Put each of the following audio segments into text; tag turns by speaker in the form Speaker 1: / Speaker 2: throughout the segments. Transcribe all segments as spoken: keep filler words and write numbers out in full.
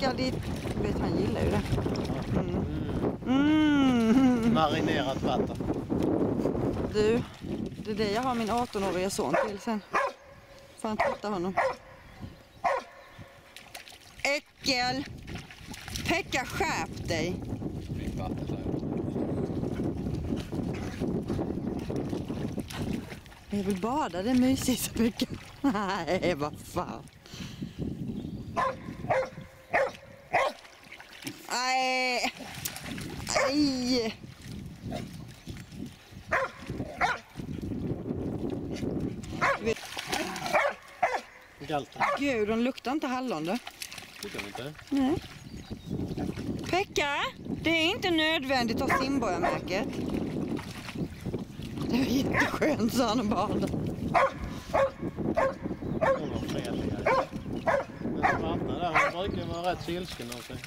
Speaker 1: pekar dit. Vet, han gillar ju det. Mm.
Speaker 2: Mm. Marinerat vatten.
Speaker 1: Du, det är det jag har min arton-åriga son till sen. Får han tvätta honom. Äckel! Pekka, skärp dig! Jag vill bada, det är mysigt, Pekka. Nej, vad fan. Nej! Nej!
Speaker 2: Galten.
Speaker 1: Gud, de luktar inte hallon då.
Speaker 2: Tycker de inte?
Speaker 1: Nej. Pekka, det är inte nödvändigt att ha simborgarmärket. Det är jätteskönt, sa han och bada.
Speaker 2: De var fredliga. Den svarta där, hon brukar vara rätt silsken av sig.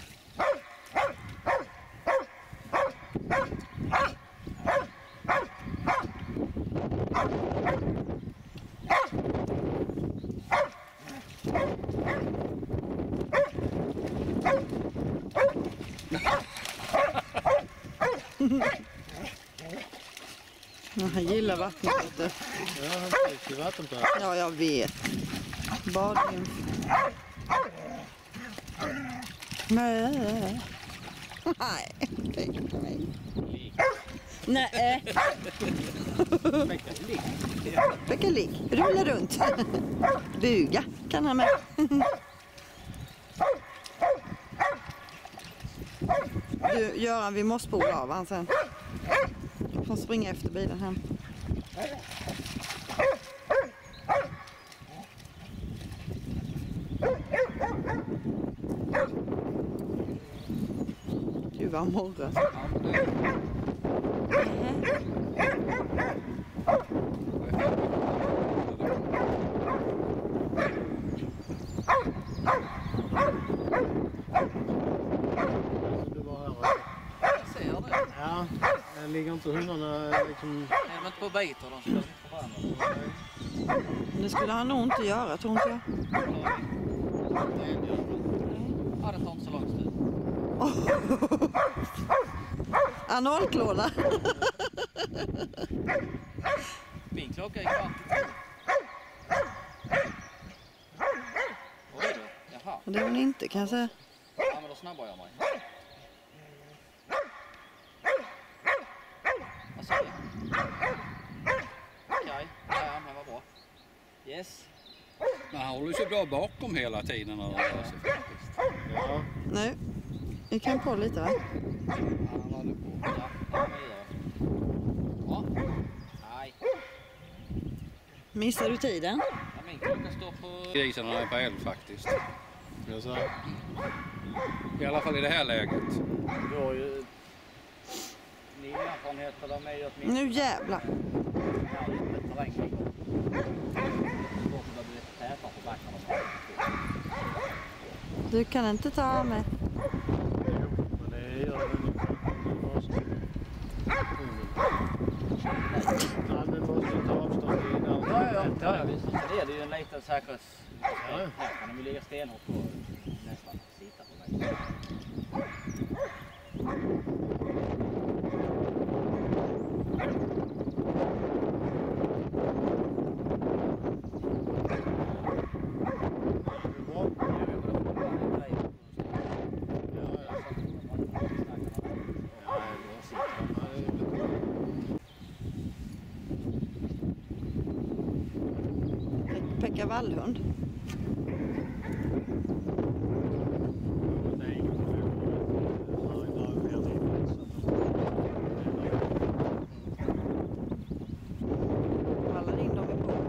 Speaker 1: Han gillar vattnet.
Speaker 2: Ja, han trivs i vattenbad.
Speaker 1: Ja, jag vet. Badning. Nej. Nej. Nej. Nej. Pekka ligg. Rulla runt. Buga kan han med. Du, Göran, vi måste spola av han sen. Han springer efter bilen hem. Gud vad morgon.
Speaker 2: Ja, det ligger inte hundarna liksom...
Speaker 3: Nej, men inte på biter, de skulle inte på varandra.
Speaker 1: Det skulle han nog inte göra, tror inte jag.
Speaker 3: Ja, det tar inte så lång tid.
Speaker 1: Analklåda.
Speaker 3: Min klocka är kvart i tio. Oj då, jaha.
Speaker 1: Det är hon inte, kan jag säga.
Speaker 3: Ja, men då snabbar jag mig. Vad sa du? Okej, ja men vad bra. Yes.
Speaker 4: Men han håller sig bra bakom hela tiden när han rör sig faktiskt.
Speaker 2: Ja.
Speaker 1: Nu, vi kan på lite, va?
Speaker 3: Han håller på. Ja, ja men gör. Ja. Nej.
Speaker 1: Missar du tiden?
Speaker 3: Ja, min klocka står på...
Speaker 4: Grisen är på eld faktiskt.
Speaker 2: Jag sa,
Speaker 4: I alla fall i det här läget.
Speaker 3: Det går ju... Ni erfarenheter av mig att min...
Speaker 1: Nu jävlar.
Speaker 3: Ja, lite terräng igång. Då blir det lite tätare på backarna.
Speaker 1: Du kan inte ta med.
Speaker 2: men det gör det inte. Ja, men måste ta avstånd i den.
Speaker 3: Ja, ja, ja, ja visst. Det är det ju en liten säkerhets...
Speaker 2: Ja.
Speaker 3: Här kan de ju ligga stenhårt på nästan sitta på mig.
Speaker 1: Pekka vallhund. Vallar in dem i på.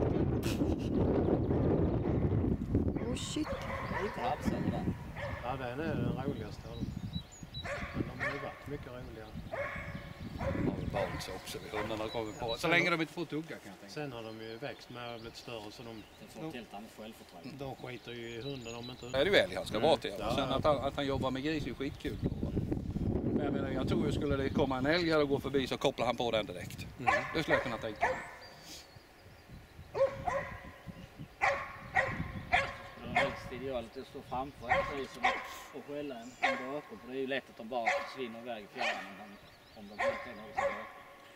Speaker 1: Oh shit.
Speaker 3: Lite halvsänd där.
Speaker 2: Ja, den är den roligaste av dem. Men de har ju varit mycket roligare.
Speaker 4: De har väl vant sig också vid hundarna kommer på. Så länge de inte får tugga kan jag tänka.
Speaker 2: Sen har de ju växt med och blivit större så de,
Speaker 3: De får ett helt annat självförtroende.
Speaker 2: de skiter ju i hunden om inte...
Speaker 4: Det är det väl han ska vara till.
Speaker 2: Ja,
Speaker 4: Sen
Speaker 2: ja.
Speaker 4: att han, att han jobbar med gris är skitkul. Men jag menar, jag tror ju skulle det komma en älg här och gå förbi så kopplar han på den direkt.
Speaker 2: Mm.
Speaker 4: Det skulle jag kunna tänka mig.
Speaker 3: De är väldigt göra lite stå framför precis och skälla en, en bakom. För det är ju lätt att de bara försvinner iväg i fjärran om, om de helt enkelt håller sig bakom.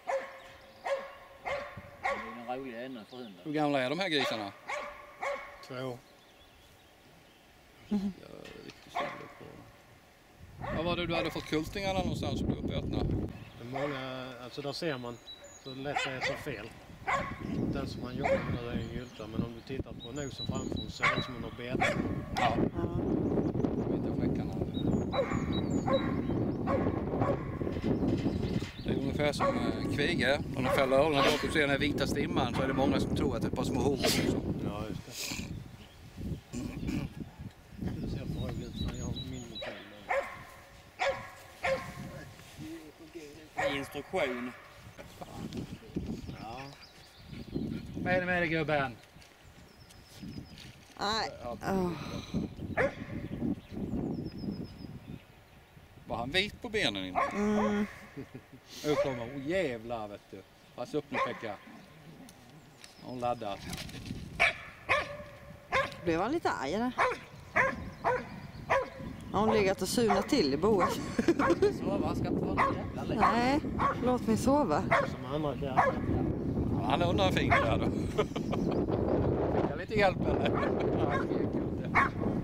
Speaker 3: Det är en rolig ännu för hunden.
Speaker 4: Hur gamla är de här grisarna?
Speaker 2: Två.
Speaker 1: Mm.
Speaker 4: Jag är riktigt säker på. Vad var det du hade fått kultingarna någonstans som du uppätna?
Speaker 2: Det är många, alltså där ser man så lätt är så fel. Den som man jobbar med nu är en gylta, men om du tittar på nosen framför så ser det som en bete.
Speaker 4: Ja.
Speaker 1: Ja.
Speaker 4: Vita fläckarna. Det är ungefär som en kvige. Om de fäller öronen bak och ser den här vita stimman så är det många som tror att det är ett par små horor.
Speaker 2: Ja, just det. Det ser för roligt ut när jag har min mobil.
Speaker 3: Instruktion.
Speaker 2: Ja.
Speaker 4: Vad är det med dig gubben?
Speaker 1: Nej. Oh.
Speaker 4: Var han vit på benen innan?
Speaker 1: Mm.
Speaker 4: Nu kommer hon. Jävlar vet du. Pass upp nu Pekka. Hon laddar.
Speaker 1: Blev han lite arg eller? Har hon legat och sunat till i boet?
Speaker 3: Sova, ska inte vara så jävla lätt.
Speaker 1: Nej, låt mig sova.
Speaker 2: Som andra katter.
Speaker 4: Han undrar en fin där då. Fick jag lite hjälp eller? Ja, jag skrek inte.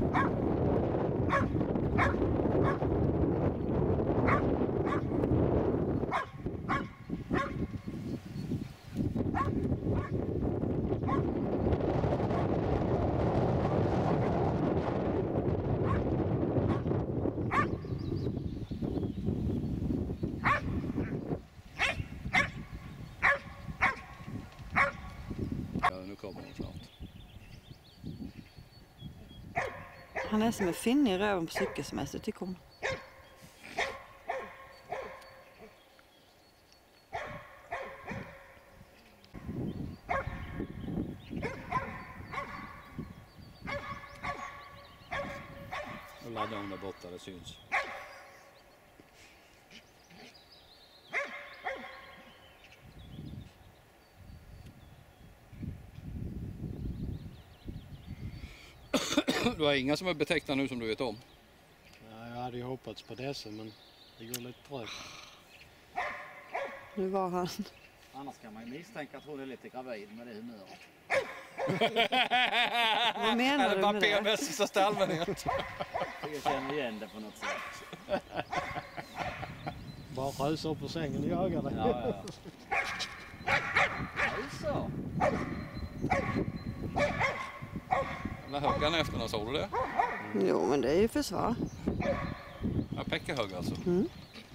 Speaker 4: Nu kommer hon snart.
Speaker 1: Han är som en finne i röven på cykelsemester tycker hon.
Speaker 4: Nu laddar hon där borta, det syns. Du har inga som är betecknade nu som du vet om?
Speaker 2: Ja, jag hade ju hoppats på dessa, men det går lite trögt.
Speaker 1: Nu var han.
Speaker 3: Annars kan man ju misstänka att hon är lite gravid med det humöret.
Speaker 1: Vad menar du med det?
Speaker 4: P M S i största allmänhet.
Speaker 3: Jag känner igen det på något sätt.
Speaker 2: Bara rösa upp på sängen och jaga dig.
Speaker 3: Ja, ja. Alltså.
Speaker 4: När högg han efter när såg du det?
Speaker 1: Jo, men det är ju försvar.
Speaker 4: Ja, Pekka högg alltså.
Speaker 1: Mm.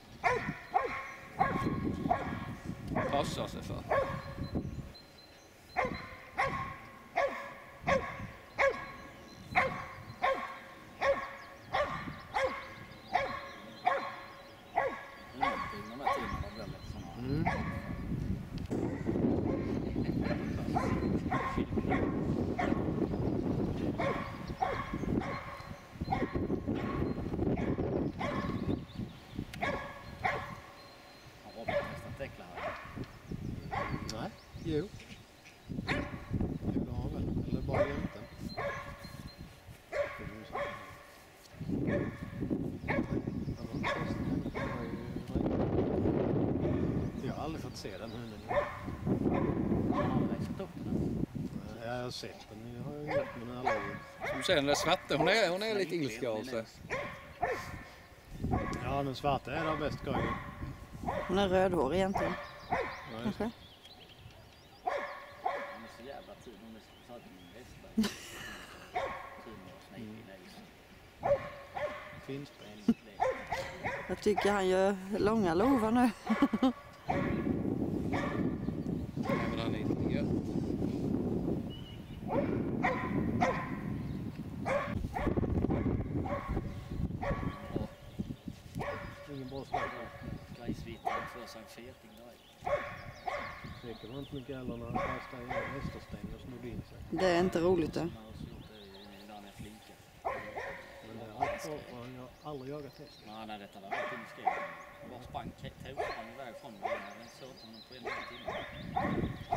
Speaker 4: Passa sig för.
Speaker 3: Någonting de här timmarna blir lite sådana.
Speaker 2: Mm.
Speaker 3: Har Robin nästan täcklar här?
Speaker 2: Nej, jo. Det har väl, eller bara jämten. Jag har aldrig fått se den hunden.
Speaker 3: Han har växt upp den.
Speaker 2: Jag har sett den, jag har ju gjort men aldrig.
Speaker 4: Som du ser den där svarta, hon är, hon är lite ilska av sig.
Speaker 2: Ja, den svarta är där bäst grejen.
Speaker 1: Hon är rödhårig egentligen.
Speaker 2: Ja, just det.
Speaker 1: Kanske.
Speaker 3: Han är så jävla tid. Hon är så att min västberg. Tid med att snäcka i näsan.
Speaker 2: Finspel.
Speaker 1: Jag tycker han gör långa lovar nu.
Speaker 4: Men han är inte gött.
Speaker 2: Ingen bra slag.
Speaker 3: Grisvittan för sig en feting där.
Speaker 2: Säkert var inte mycket heller när han kastade i hästerstänger och snodde in sig.
Speaker 1: Det är inte roligt det.
Speaker 3: Han har också gjort det där med flinka.
Speaker 2: Men det är allt bra för han har aldrig jagat häst.
Speaker 3: Nej, nej, detta var alltid i skogen. Han bara sprang, tog han iväg från mig. Jag såg inte honom på en liten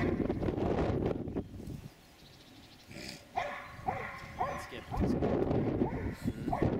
Speaker 3: timme. Skeptisk.
Speaker 2: Mm.